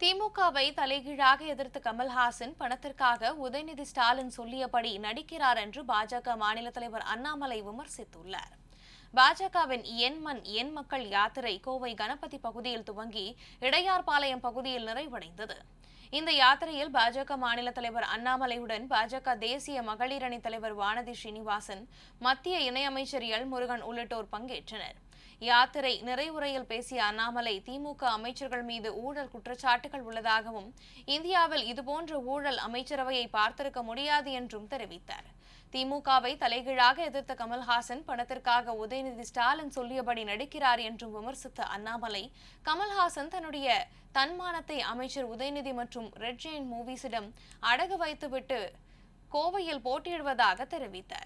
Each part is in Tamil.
திமுகவை தலைகீழாக எதிர்த்து கமல் ஹாசன் பணத்திற்காக உதயநிதி ஸ்டாலின் சொல்லியபடி நடிக்கிறார் என்று பாஜக மாநில தலைவர் அண்ணாமலை விமர்சித்துள்ளார். பாஜகவின் என் மண் என் மக்கள் யாத்திரை கோவை கணபதி பகுதியில் துவங்கி இடையார்பாளையம் பகுதியில் நிறைவடைந்தது. இந்த யாத்திரையில் பாஜக மாநில தலைவர் அண்ணாமலையுடன் பாஜக தேசிய மகளிர் அணி தலைவர் வானதி ஸ்ரீனிவாசன், மத்திய இணையமைச்சர் எல் முருகன் உள்ளிட்டோர் பங்கேற்றனர். யாத்திரை நிறைவுரையில் பேசிய அண்ணாமலை, திமுக அமைச்சர்கள் மீது ஊழல் குற்றச்சாட்டுகள் உள்ளதாகவும் இந்தியாவில் இதுபோன்ற ஊழல் அமைச்சரவையை பார்த்திருக்க முடியாது என்றும் தெரிவித்தார். திமுகவை தலைகீழாக எதிர்த்த கமல்ஹாசன் பணத்திற்காக உதயநிதி ஸ்டாலின் சொல்லியபடி நடிக்கிறார் என்றும் விமர்சித்த அண்ணாமலை, கமல்ஹாசன் தன்னுடைய தன்மானத்தை அமைச்சர் உதயநிதி மற்றும் ரெட் ஜெயின் மூவிஸிடம் அடகு வைத்துவிட்டு கோவையில் போட்டியிடுவதாக தெரிவித்தார்.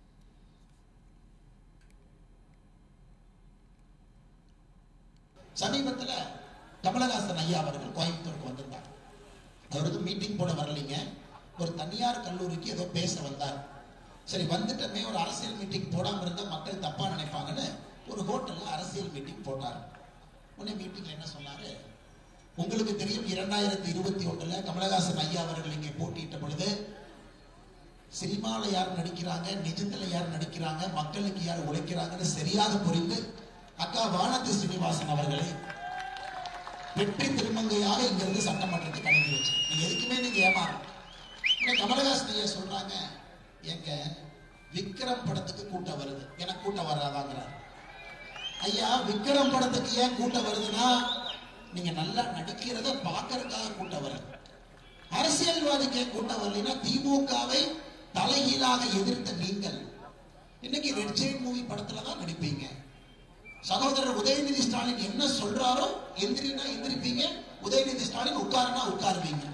சமீபத்தில் கமலஹாசன் ஐயா அவர்கள் கோயம்புத்தூருக்கு வந்திருந்தார். அவருக்கு மீட்டிங் போட வரலைங்க, ஒரு தனியார் கல்லூரிக்கு ஏதோ பேச வந்தார். சரி, வந்துட்டமே ஒரு அரசியல் மீட்டிங் போடாமல் இருந்தால் மக்கள் தப்பா நினைப்பாங்கன்னு ஒரு ஹோட்டல்ல அரசியல் மீட்டிங் போட்டார். உடனே மீட்டிங்ல என்ன சொன்னாரு, உங்களுக்கு தெரியும் 2021 கமலஹாசன் ஐயா அவர்கள் இங்கே போட்டியிட்ட பொழுது சினிமாவில் யார் நடிக்கிறாங்க, நிஜத்துல யார் நடிக்கிறாங்க, மக்களுக்கு யார் உழைக்கிறாங்கன்னு சரியாக புரிந்து அக்கா வானதி ஸ்ரீனிவாசன் அவர்களை வெற்றி திருமங்கையாக இங்கிருந்து சட்டமன்றத்துக்கு அனுப்பி வச்சு, நீங்க எதுக்குமே நீங்க ஏமாறும். கமலஹாசன் ஐயா சொல்றாங்க, எங்க விக்ரம் படத்துக்கு கூட்டம் வருது, எனக்கு கூட்டம் வராதாங்கிறார். ஐயா, விக்ரம் படத்துக்கு ஏன் கூட்டம் வருதுன்னா நீங்க நல்லா நடிக்கிறத பார்க்கறதுக்காக கூட்டம் வருது. அரசியல்வாதிக்கு ஏன் கூட்டம் வரலைன்னா திமுகவை தலைகீழாக எதிர்த்த நீங்கள் இன்னைக்கு ரெட் ஜெயின் மூவி படத்துல தான் நடிப்பீங்க. சகோதரர் உதயநிதி ஸ்டாலின் என்ன சொல்றாரோ எந்திரினா எந்திரிப்பீங்க, உதயநிதி ஸ்டாலின் உட்காருனா உட்காருவீங்க.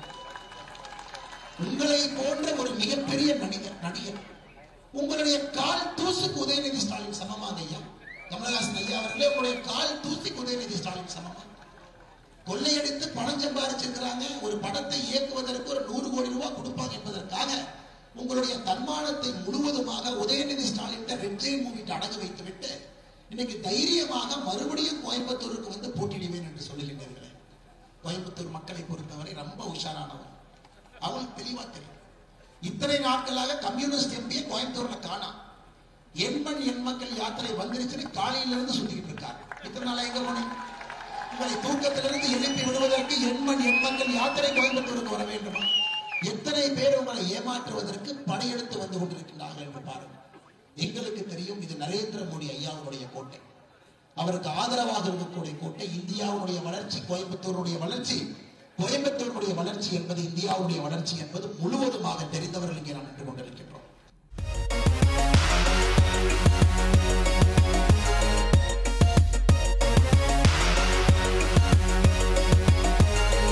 உங்களை போன்ற ஒரு மிகப்பெரிய நடிகர் உங்களுடைய கால் தூசுக்கு உதயநிதி ஸ்டாலின் சமமாக ஐயா. கமலஹாசன் ஐயா அவர்களே, உங்களுடைய கால் தூசுக்கு உதயநிதி ஸ்டாலின் சமமா? கொள்ளையடித்து பணம் சம்பாதிச்சிருக்கிறாங்க, ஒரு படத்தை இயக்குவதற்கு ஒரு 100 கோடி ரூபாய் கொடுப்பாங்க என்பதற்காக உங்களுடைய தன்மானத்தை முழுவதுமாக உதயநிதி ஸ்டாலின் ரெட் ஜெயின் மூவிட்டு அடகு வைத்து விட்டு இன்னைக்கு தைரியமாக மறுபடியும் கோயம்புத்தூருக்கு வந்து போட்டியிடுவேன் என்று சொல்லுகின்றீர்களே. கோயம்புத்தூர் மக்களை பொறுத்தவரை ரொம்ப உஷாரானவர், அவங்களுக்கு தெளிவா தெரியும். இத்தனை நாட்களாக கம்யூனிஸ்ட் எம்பியை கோயம்புத்தூர்ல காணா, என் மண் என் மக்கள் யாத்திரை வந்துருச்சுன்னு காலையில இருந்து சுத்திக்கிட்டு இருக்காரு. இத்தனை நாளா எங்க போனீங்க? உங்களை தூக்கத்திலிருந்து எழுப்பி விடுவதற்கு என் மண் என் மக்கள் யாத்திரை கோயம்புத்தூருக்கு வர வேண்டுமா? எத்தனை பேர் உங்களை ஏமாற்றுவதற்கு படையெடுத்து வந்து கொண்டிருக்கிறார்கள் என்று பாருங்கள். எங்களுக்கு தெரியும், இது நரேந்திர மோடி ஐயாவுடைய கோட்டை, அவருக்கு ஆதரவாக இருக்கக்கூடிய கோட்டை. இந்தியாவுடைய வளர்ச்சி கோயம்புத்தூருடைய வளர்ச்சி, கோயம்புத்தூருடைய வளர்ச்சி என்பது இந்தியாவுடைய வளர்ச்சி என்பது முழுவதுமாக தெரிந்தவர்கள் இங்கே நாம் நின்று கொண்டிருக்கின்றோம்.